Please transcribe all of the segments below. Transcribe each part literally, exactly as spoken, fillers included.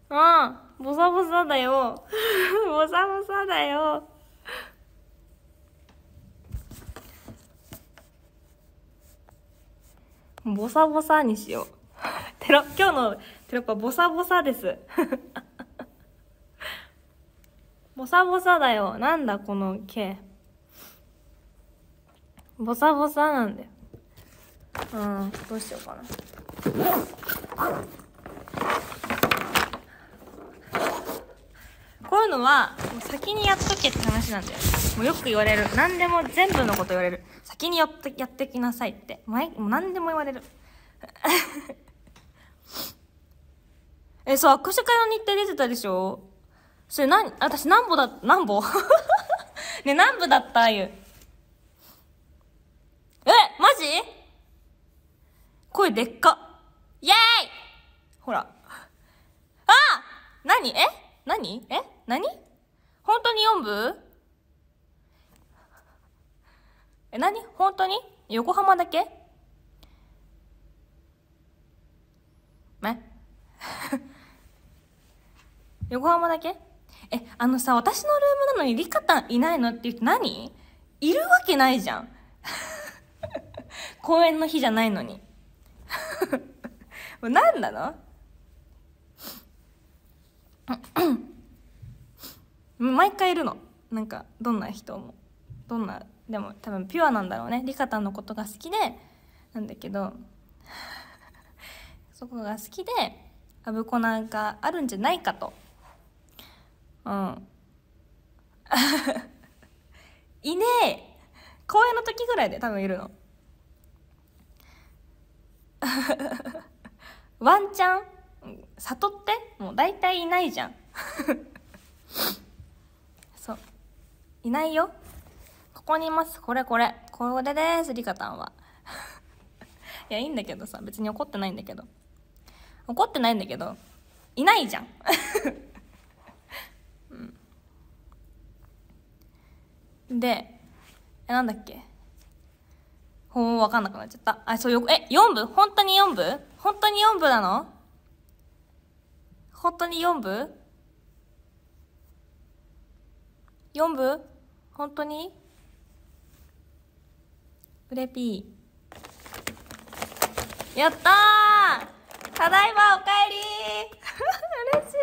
ああ、ボサボサだよ。ボサボサだよ。ボサボサにしよう。テロ、今日のテロップはボサボサです。ボサボサだよ。なんだこの毛。ボサボサなんだよ。うん、どうしようかな。こういうのはもう先にやっとけって話なんだよ。もうよく言われる。何でも全部のこと言われる。先にやってやってきなさいって前もう何でも言われる。え、そう、握手会の日程出てたでしょ。それ何、私何歩だ何歩ね、何部だったあゆ。え、マジ？声でっか。イエーイ。ほら。あ！何？え？何？え？何？本当によん部？え、何？本当に？横浜だけ？え横浜だけ？え、あのさ、私のルームなのにリカタンいないのって言って何？いるわけないじゃん。公演の日じゃないのに。何なの？毎回いるの。なんかどんな人もどんなでも多分ピュアなんだろうね。リカタンのことが好きでなんだけどそこが好きでアブコなんかあるんじゃないかと。うんいねえ。公演の時ぐらいで多分いるの。ワンチャン悟ってもう大体いないじゃん。そういないよ。ここにいます。これこれこれですリカタンは。いやいいんだけどさ、別に怒ってないんだけど怒ってないんだけどいないじゃん。うん、でえなんだっけ、ほう分かんなくなっちゃった。あ、そうよ。えよん部？本当によん部？本当によん部なの？本当によん部？ よん 部？本当に？うれぴーやったー。ただいまおかえりー。嬉しい。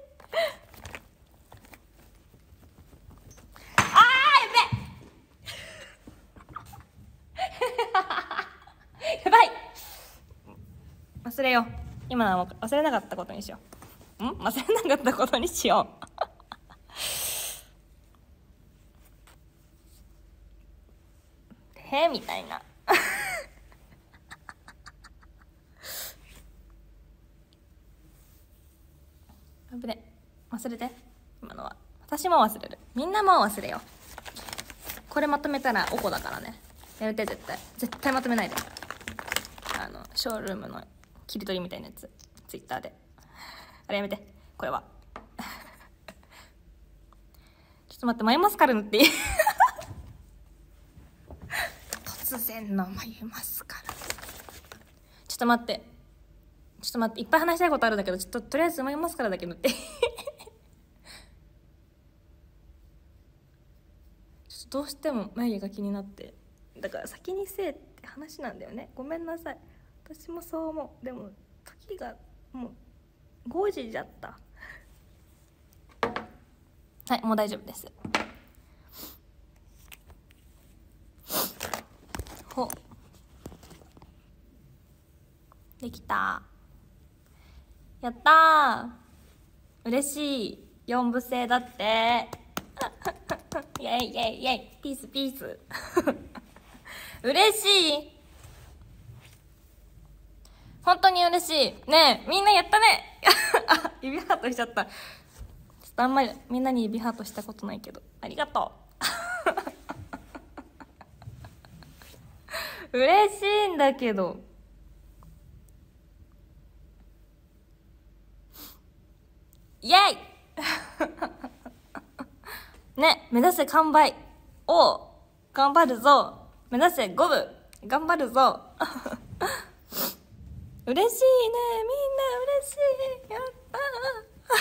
あーやべやばい。忘れよう。今のは忘れなかったことにしよう。ん忘れなかったことにしよう。へみたいな。危ね、忘れて。今のは私も忘れる。みんなも忘れよう。これまとめたらおこだからね。やめて。絶対絶対まとめないで。あのショールームの切り取りみたいなやつツイッターであれやめて。これはちょっと待って、眉マスカラ塗っていい？突然の眉マスカラ。ちょっと待ってちょっと待っていっぱい話したいことあるんだけど、ちょっととりあえず眉マスカラだけ塗って。ちょっとどうしても眉毛が気になって、だから先にせえって話なんだよね。ごめんなさい。私もそう思う。でも時がもうごじじゃった。はい、もう大丈夫です。ほできた。やったー。嬉しい。よん部制だって。イェイイェイイェイ。ピースピース。嬉しい。本当に嬉しい。ねえ、みんなやったね。あ、指ハートしちゃった。ちょっとあんまりみんなに指ハートしたことないけど、ありがとう。嬉しいんだけど。イェイね、目指せ完売。お頑張るぞ。目指せご部。頑張るぞ。嬉しいね。みんな嬉しい。やった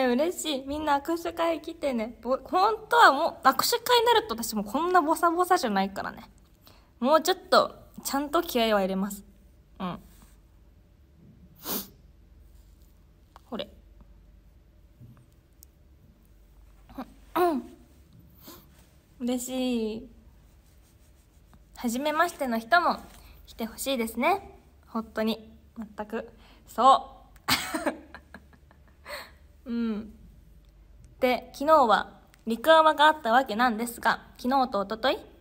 嬉しい。みんな握手会来てね。ぼ本当はもう握手会になると私もこんなボサボサじゃないからね。もうちょっとちゃんと気合は入れます。うん。ほれ。うん嬉しい。初めましての人も来てほしいですね。本当に全くそううんで、昨日は陸アワがあったわけなんですが、昨日と一昨日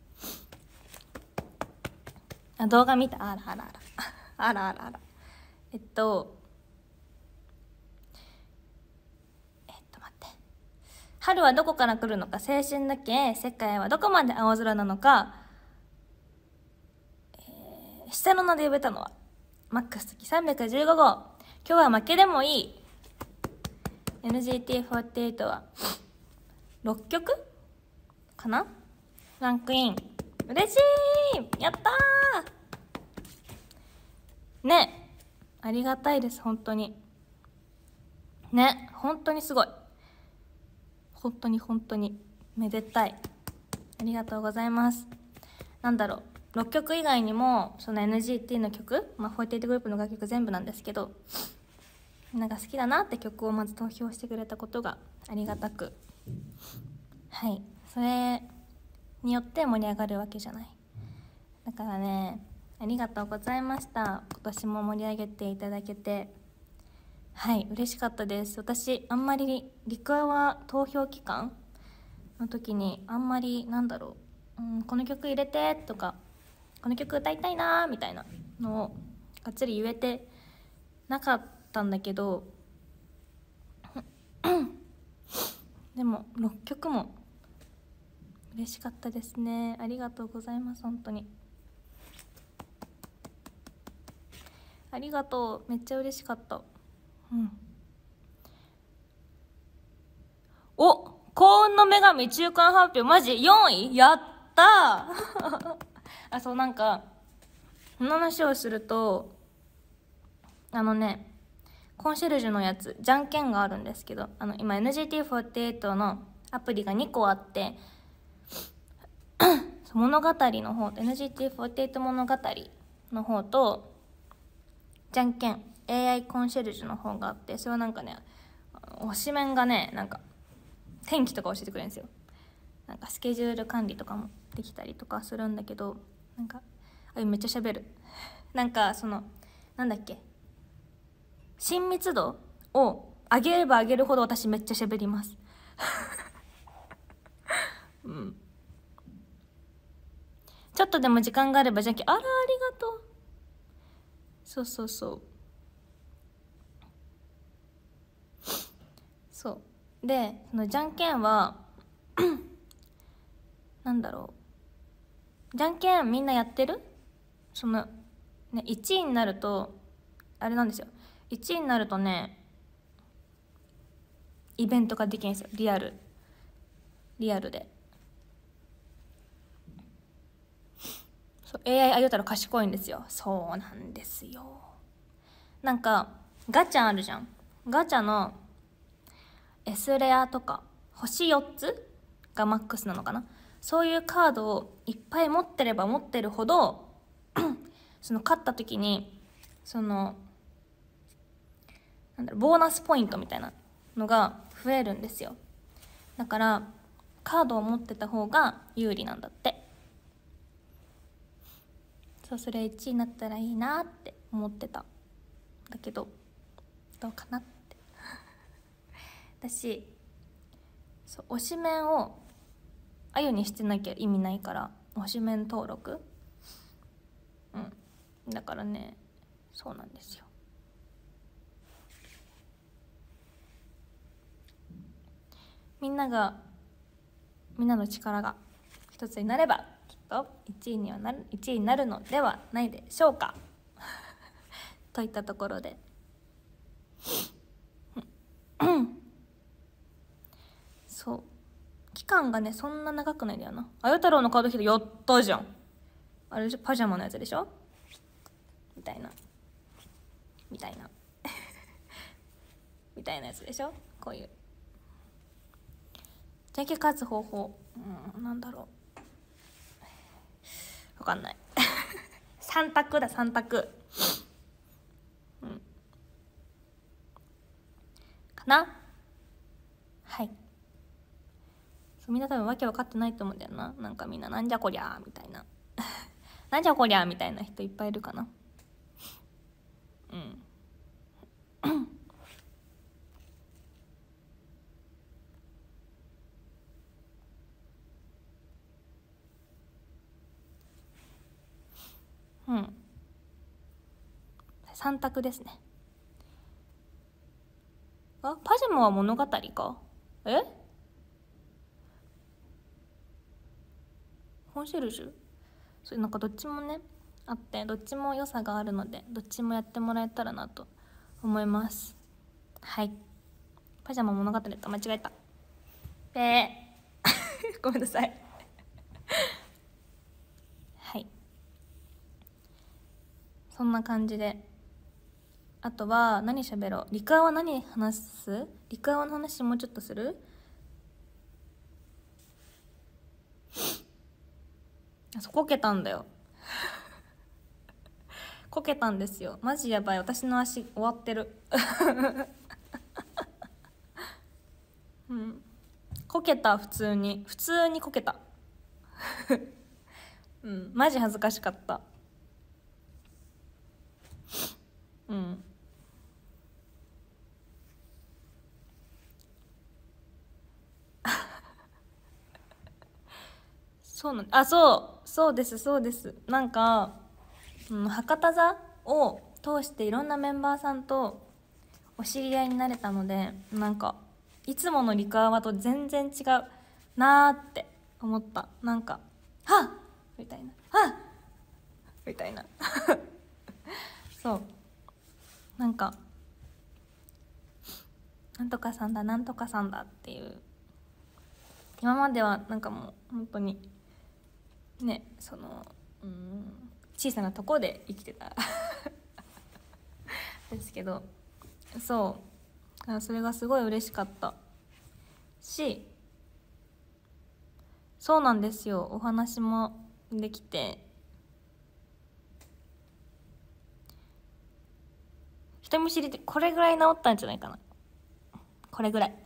あ動画見た。あらあらあらあらあらあらえっとえっと待って春はどこから来るのか、青春だけ世界はどこまで青空なのか、えー、下の名で呼べたのはマックス付きさんびゃくじゅうごごう。今日は負けでもいい。 エヌジーティーフォーティーエイト はろっきょくかなランクイン。嬉しい。やったーね。ありがたいです。本当にね。本当にすごい。本当に本当にめでたい。ありがとうございます。なんだろう、ろっきょく以外にもその エヌジーティー の曲、まあ、フォーティーエイトグループの楽曲全部なんですけど、なんか好きだなって曲をまず投票してくれたことがありがたく、はい、それによって盛り上がるわけじゃない。だからね、ありがとうございました。今年も盛り上げていただけて、はい嬉しかったです。私あんまりリクアワ投票期間の時にあんまりなんだろう、うん、この曲入れてとかこの曲歌いたいなみたいなのをがっつり言えてなかったんだけどでもろっきょくも嬉しかったですね。ありがとうございます。本当にありがとう。めっちゃ嬉しかった。うんお幸運の女神中間発表マジよんいやったーあそうなんかこの話をするとあのねコンシェルジュのやつじゃんけんがあるんですけど、あの今 エヌジーティーフォーティーエイト のアプリがにこあって物語の方 エヌジーティーフォーティーエイト 物語の方とじゃんけん エーアイ コンシェルジュの方があって、それはなんかね推しメンがねなんか天気とか教えてくれるんですよ。なんかスケジュール管理とかもできたりとかするんだけど、なんかあめっちゃ喋るなんかそのなんだっけ親密度を上げれば上げるほど私めっちゃ喋りますうんちょっとでも時間があればじゃんけんあらありがとう。そうそうそうそうでそのじゃんけんはなんだろうじゃんけんみんなやってるその、ね、いちいになるとあれなんですよ。いちいになるとねイベントができるんですよ。リアルリアルでそう エーアイ あげたら賢いんですよ。そうなんですよ。なんかガチャあるじゃん。ガチャの S レアとか星よっつがマックスなのかな。そういうカードをいっぱい持ってれば持ってるほどその勝った時にそのなんだろうボーナスポイントみたいなのが増えるんですよ。だからカードを持ってた方が有利なんだって。そうそれいちいになったらいいなって思ってた。だけどどうかなって私そう推しメンをあゆにしてなきゃ意味ないから推しメン登録うんだからねそうなんですよ。みんながみんなの力が一つになればきっといちいにはなるいちいになるのではないでしょうかといったところでそう期間がねそんな長くないんだよな。あゆ太郎のカード引いてやったじゃん。あれパジャマのやつでしょみたいなみたいなみたいなやつでしょ。こういう電気勝つ方法、うん、なんだろう、わかんないさん択だ、さん択、うん、かな。はい。みんな多分わけ分かってないと思うんだよな。なんかみんななんじゃこりゃーみたいななんじゃこりゃーみたいな人いっぱいいるかな。うんうんさん択ですね。あ、パジャマは物語か。え、コンシェルジュ、それなんかどっちもねあって、どっちも良さがあるので、どっちもやってもらえたらなと思います。はい。パジャマ物語と間違えた。えーごめんなさいはい、そんな感じで、あとは何喋ろう。リクアは何話す？リクアワの話もうちょっとする？あ、そう、こけたんだよこけたんですよ。マジやばい、私の足終わってるうんこけた、普通に普通にこけたうんマジ恥ずかしかった。うんそうなんあそうそうですそうです。なんか、うん、博多座を通していろんなメンバーさんとお知り合いになれたので、なんかいつものリクアワと全然違うなーって思った。なんかはっみたいな、はっみたいなそうなんかなんとかさんだなんとかさんだっていう、今まではなんかもう本当にね、そのうん小さなとこで生きてたですけど、そうそれがすごい嬉しかったし、そうなんですよ、お話もできて、人見知りってこれぐらい治ったんじゃないかな。これぐらい、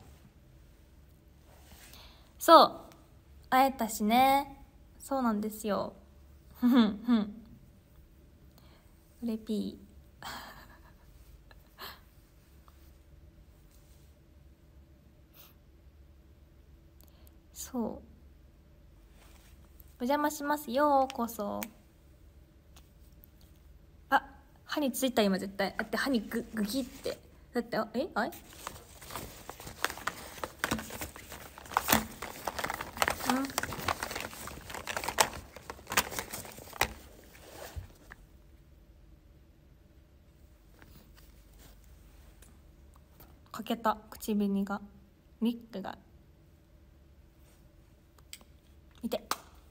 そう会えたしね。そうなんですよふふんふんうれぴーそう、お邪魔します、ようこそ。あ、歯についた今絶対。だって歯にググキって、だって、あえあれうんかけた、口紅がリップが見て、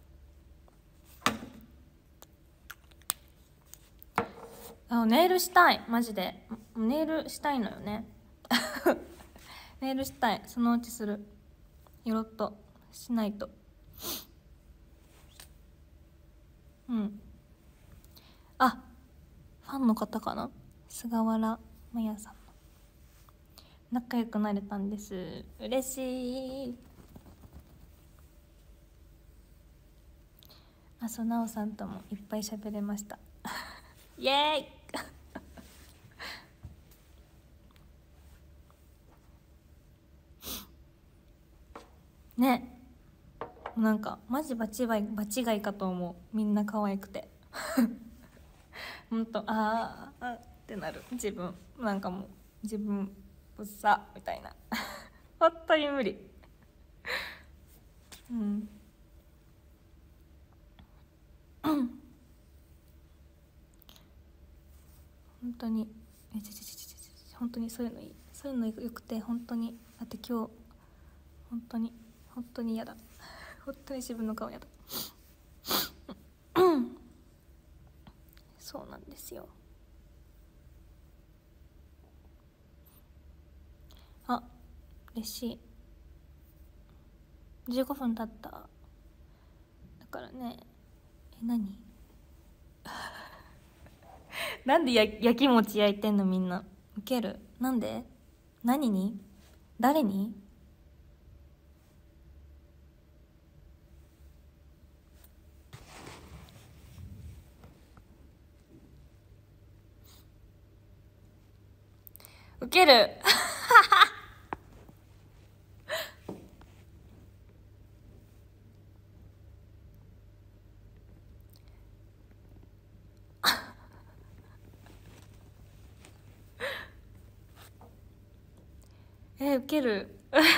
あ、ネイルしたい、マジでネイルしたいのよねネイルしたい、そのうちする、よろっとしないと。うん、あ、ファンの方かな、菅原麻也さんの仲良くなれたんです。嬉しい。あ、そう、なおさんともいっぱい喋れましたイエーイね、なんかマジ場違い場違いかと思う、みんな可愛くてほんと、あーあってなる、自分なんかもう自分ぶっさみたいな本当に無理うん本当にえちちちちちち本当にそういうのいい、そういうのよくて、本当にだって今日本当に本当に嫌だ本当に自分の顔嫌だそうなんですよ。 あ、嬉しい。じゅうごふん経った。だからね。え、何なんでや焼き餅焼いてんのみんな。ウケる。なんで？何に？誰に？ウケる。え、ウケる。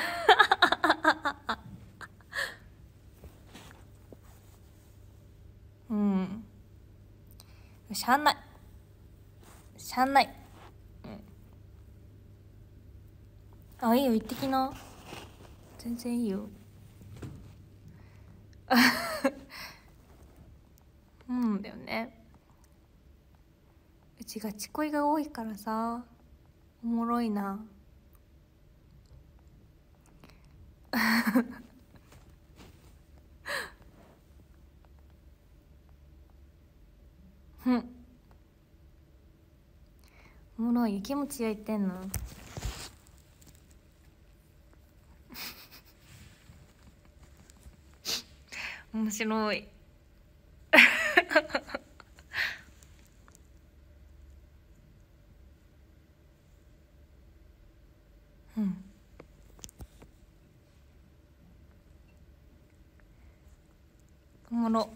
うん。しゃあない。しゃあない。うん。あ、いいよ、行ってきな。全然いいよ。うんだよね。うちガチ恋が多いからさ、おもろいな。うん。おもろい。キムチ焼いてんの？面白い。うん。おもろ。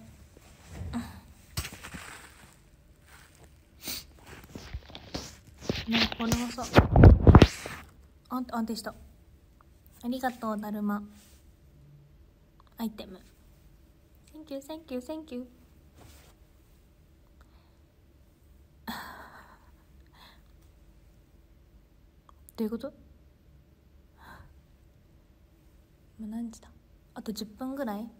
ね、これはさ、あ安定した。ありがとうだるまアイテム。センキューセンキューセンキュー。どういうこと？今何時だ？あとじゅっぷんぐらい。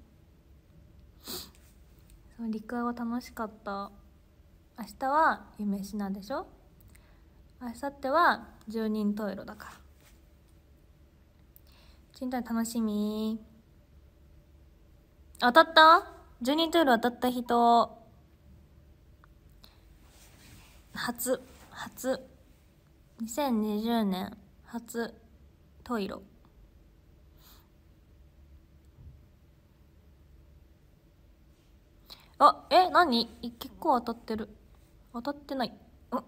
そう、陸は楽しかった。明日は夢しなでしょ。明後日は十人十色だから。十人十色楽しみ。当たった？十人十色当たった人。初初にせんにじゅうねん初十色。あ、え、何？結構当たってる。当たってない。うん。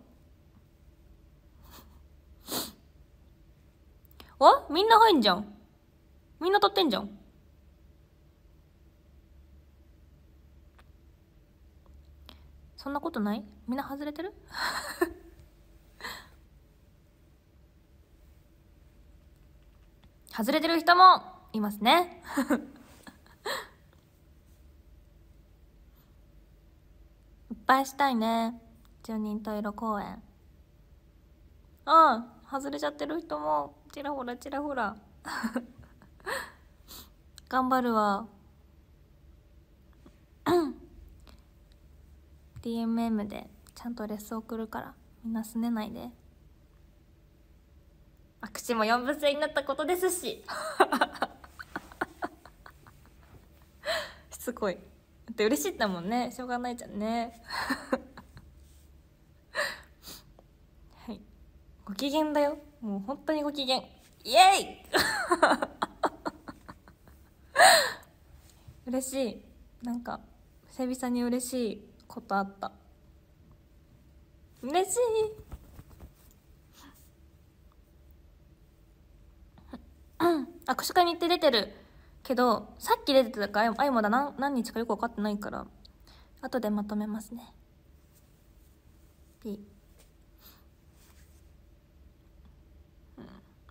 あ、みんな入んじゃん。みんな当たってんじゃん。そんなことない？みんな外れてる？外れてる人もいますね。いっぱいしたいね。十人十色公演。ああ、外れちゃってる人もちらほらちらほら。頑張るわ。ディーエムエム でちゃんとレッスン送るからみんなすねないで。握手もよんぶ制になったことですし。しつこい。だって嬉しいんだもんね。しょうがないじゃんね。はい。ご機嫌だよ。もう本当にご機嫌。イエイ嬉しい。なんか久々に嬉しいことあった。嬉しい。握手会に行って出てるけど、さっき出てたかあいまだ何何日かよく分かってないから後でまとめますね。 P、うん、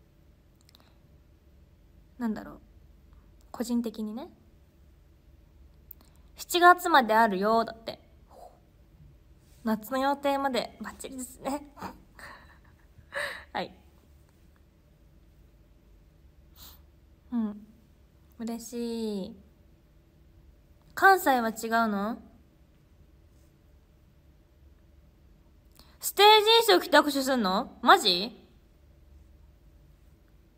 なんだろう、個人的にね、しちがつまであるよだって。夏の予定までバッチリですね。はい。うん、嬉しい。関西は違うの？ステージ衣装着て握手すんの？マジ？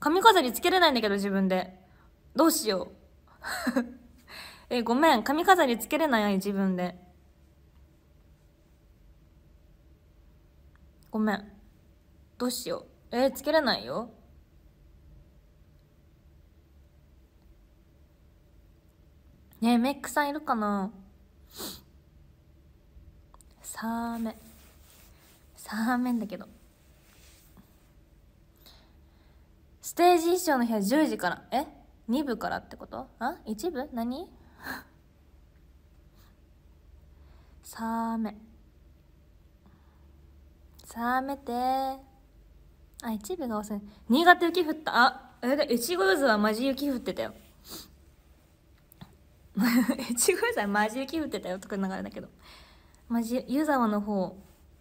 髪飾りつけれないんだけど自分で。どうしよう。え、ごめん。髪飾りつけれない自分で。ごめん。どうしよう。えー、つけれないよ。ねえ、メイクさんいるかな。サーメン。サーメンだけど。ステージ衣装の日はじゅうじから。え ?に 部からってこと？あ ?いち 部何？サーメ。サーメてー。あ、いち部が遅い。新潟雪降った。あ、え、で、越後湯沢マジ雪降ってたよ。越後湯沢マジ雪降ってたよとか流れだけど。マジ、湯沢の方、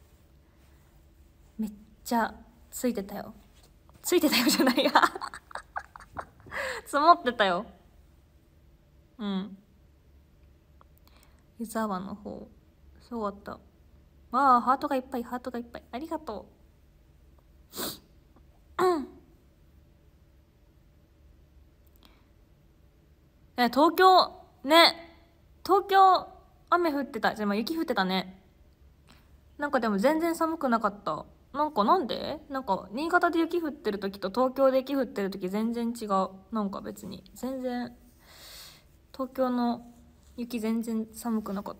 めっちゃついてたよ。ついてたよじゃないや。積もってたよ。うん。湯沢の方、すごかった。わあ、ハートがいっぱい、ハートがいっぱい。ありがとう。うん。え、東京、ね。東京、雨降ってた。じゃあ、まあ、雪降ってたね。なんかでも全然寒くなかった。なんかなんでなんか、新潟で雪降ってる時と東京で雪降ってる時全然違う。なんか別に。全然、東京の雪全然寒くなかった。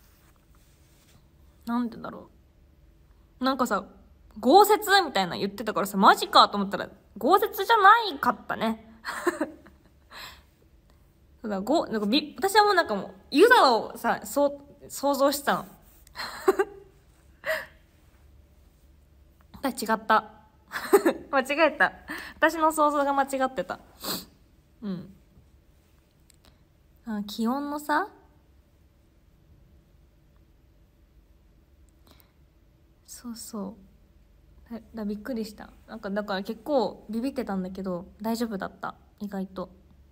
なんでだろう。なんかさ、豪雪みたいな言ってたからさ、マジかと思ったら、豪雪じゃないかったね。そうだ、ご、なんかび、私はもうなんかもう、湯沢をさ、そう、想像してたの。違った。間違えた。私の想像が間違ってた。うん。あ、気温の差？そうそうだ。だびっくりした。なんかだから結構ビビってたんだけど大丈夫だった、意外と。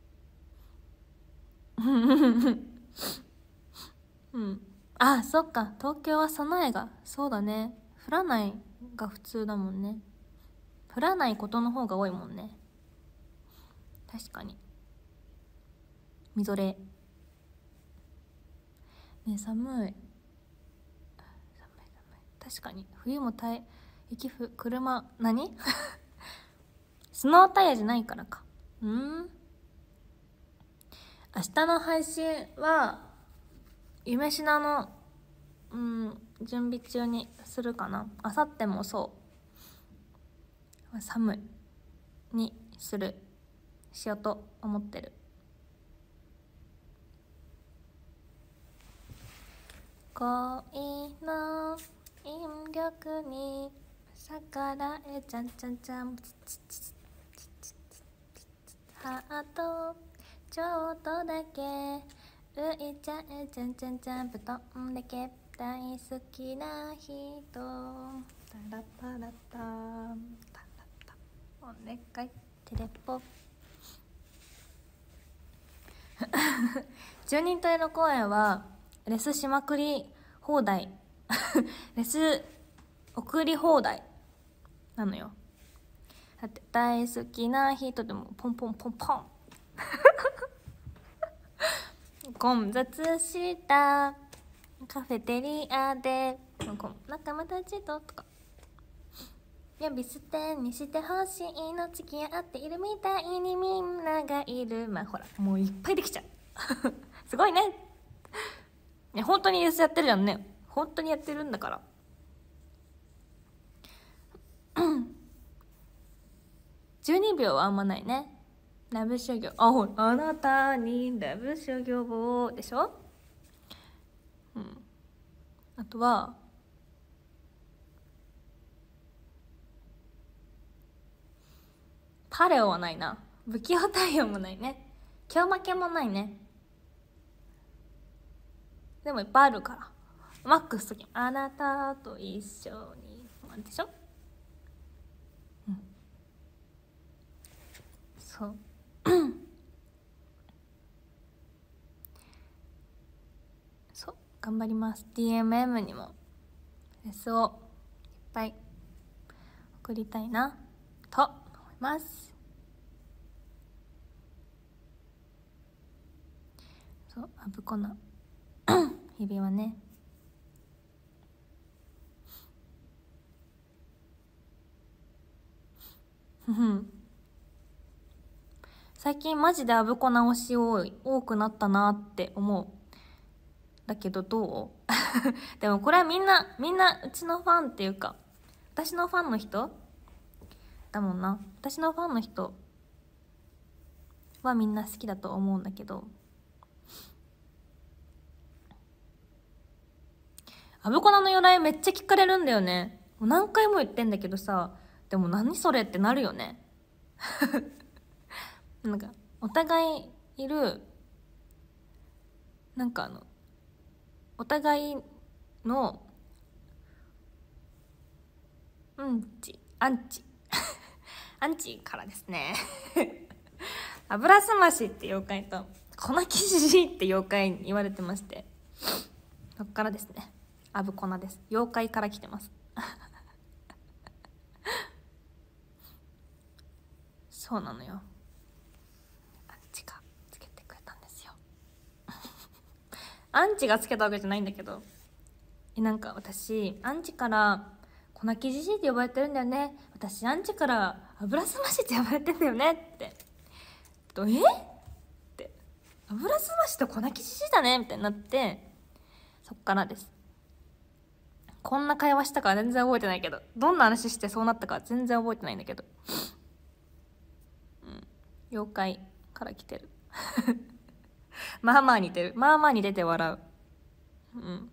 うん。あ、そっか、東京は備えが、そうだね、降らないが普通だもんね。降らないことの方が多いもんね。確かに。みぞれ。ね、寒い。寒い寒い。確かに冬もたい雪ふ車何スノータイヤじゃないからか。うん。明日の配信は夢しなの、うん、準備中にするかな。あさってもそう寒いにするしようと思ってる。恋の引力に逆らえちゃんちゃんちゃん、ハートちょっとだけ浮いちゃえちゃんちゃんちゃん、布団だけ大好きな人、タラタラタタラタ、お願いテレポ。十人十色公演はレスしまくり放題レス送り放題なのよ。だって大好きな人でもポンポンポンポン混雑したカフェテリアで仲間たちととか、呼び捨てにしてほしいの、付き合っているみたいにみんながいる。まあほらもういっぱいできちゃうすごいね。いや本当にレスやってるじゃんね。本当にやってるんだからじゅうにびょうはあんまないね。ラブ修行、あ、ほら、あなたにラブ修行でしょ。うん。あとはパレオはないな。不器用対応もないね。今日負けもないね。でもいっぱいあるから。マックスときあなたと一緒にでしょ。うん。そうそう頑張ります。 ディーエムエム にもレスをいっぱい送りたいなと思います。 そうアブコナ指輪ね。ふふ最近マジでアブコナ推し多い多くなったなって思う。だけどどうでもこれはみんなみんなうちのファンっていうか私のファンの人だもんな。私のファンの人はみんな好きだと思うんだけど、アブコナの由来めっちゃ聞かれるんだよね。もう何回も言ってんだけどさ、でも何それってなるよねなんかお互いいるなんかあのお互いのうんちアンチアンチからですね油すましって妖怪と粉木じじいって妖怪に言われてまして、そっからですねアブコナです。妖怪から来てますそうなのよ。アンチがつけてくれたんですよアンチがつけたわけじゃないんだけど、えなんか私アンチから粉木じじいって呼ばれてるんだよね、私アンチから油すましって呼ばれてんだよねってとえって油すましと粉木じじいだねみたいになって、そっからです。こんな会話したか全然覚えてないけど、どんな話してそうなったか全然覚えてないんだけど、うん、妖怪から来てるまあまあ似てる、まあまあ似てて笑う。うん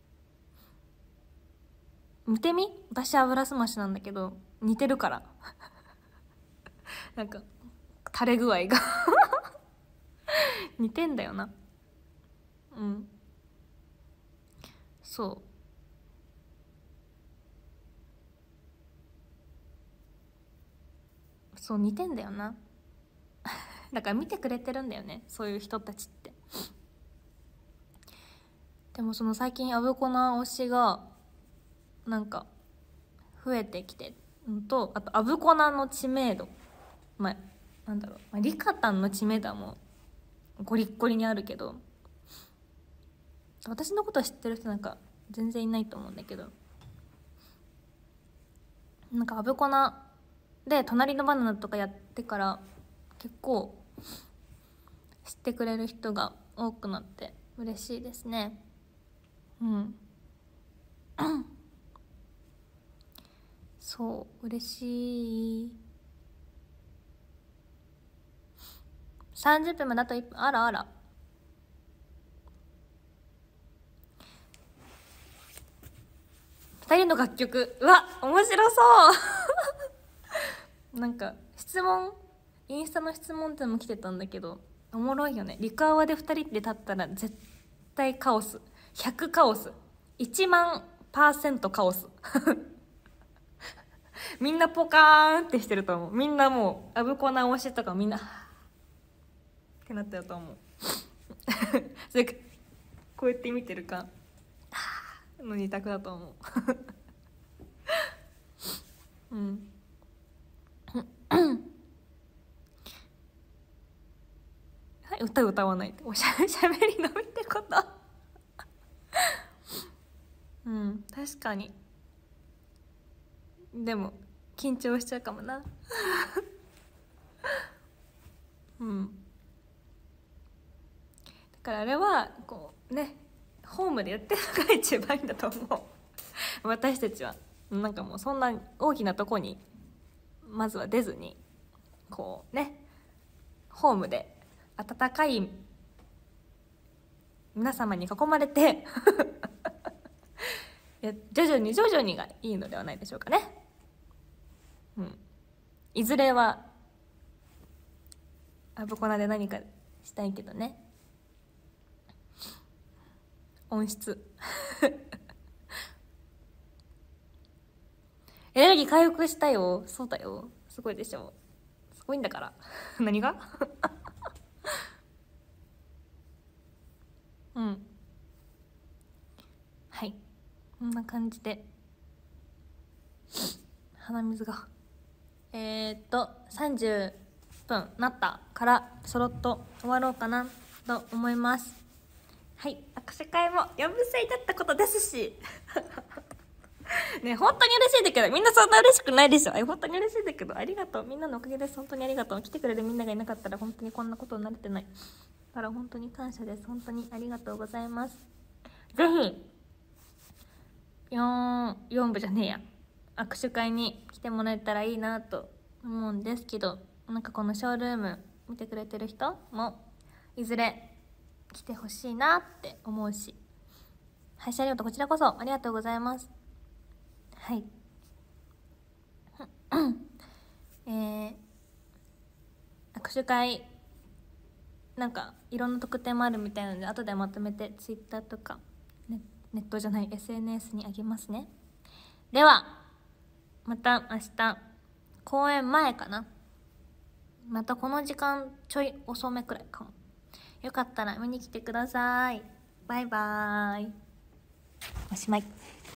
見てみ、私油すましなんだけど似てるからなんか垂れ具合が似てんだよな。うんそうそう似てんだよなだから見てくれてるんだよね、そういう人たちって。でもその最近アブコナ推しがなんか増えてきてるのと、あとアブコナの知名度、まあなんだろう、まあ、リカタンの知名度はもうゴリッゴリにあるけど、私のこと知ってる人なんか全然いないと思うんだけど、なんかアブコナで隣のバナナとかやってから結構知ってくれる人が多くなって嬉しいですね。うんそう嬉しい。さんじゅっぷんまであといっぷん。あらあらふたりの楽曲、うわ面白そうなんか質問インスタの質問ってのも来てたんだけど、おもろいよね。リカアワでふたりで立ったら絶対カオス、ひゃくカオス、いちまんパーセントカオスみんなポカーンってしてると思う。みんなもうアブコナ推しとかみんなってなってると思うそれこうやって見てるかの二択だと思ううんはい、歌歌わないっておしゃべしゃべりのみってことうん確かに。でも緊張しちゃうかもなうんだからあれはこうねホームでやってるのが一番いいんだと思う私たちはなんかもうそんな大きなとこにまずは出ずにこうねホームで温かい皆様に囲まれていや徐々に徐々にがいいのではないでしょうかね。うん、いずれはアブコナで何かしたいけどね。音質エネルギー回復したよ。そうだよ、すごいでしょ、すごいんだから何がうんはいこんな感じで鼻水がえー、っとさんじゅっぷんなったからそろっと終わろうかなと思います。 はい、握手会もよんぶん制だったことですしね、本当に嬉しいんだけど、みんなそんな嬉しくないでしょ。本当に嬉しいんだけど、ありがとう。みんなのおかげです。本当にありがとう。来てくれるみんながいなかったら本当にこんなことになれてない。だから本当に感謝です。本当にありがとうございます。ぜひよん、よん部じゃねえや、握手会に来てもらえたらいいなと思うんですけど、なんかこのショールーム見てくれてる人もいずれ来てほしいなって思うし、配信ありがとう。こちらこそありがとうございます。はいえー、握手会なんかいろんな特典もあるみたいなので、後でまとめて Twitter とか ネ, ネットじゃない エスエヌエス にあげますね。ではまた明日、公演前かな、またこの時間ちょい遅めくらいかも。よかったら見に来てください。バイバーイ。おしまい。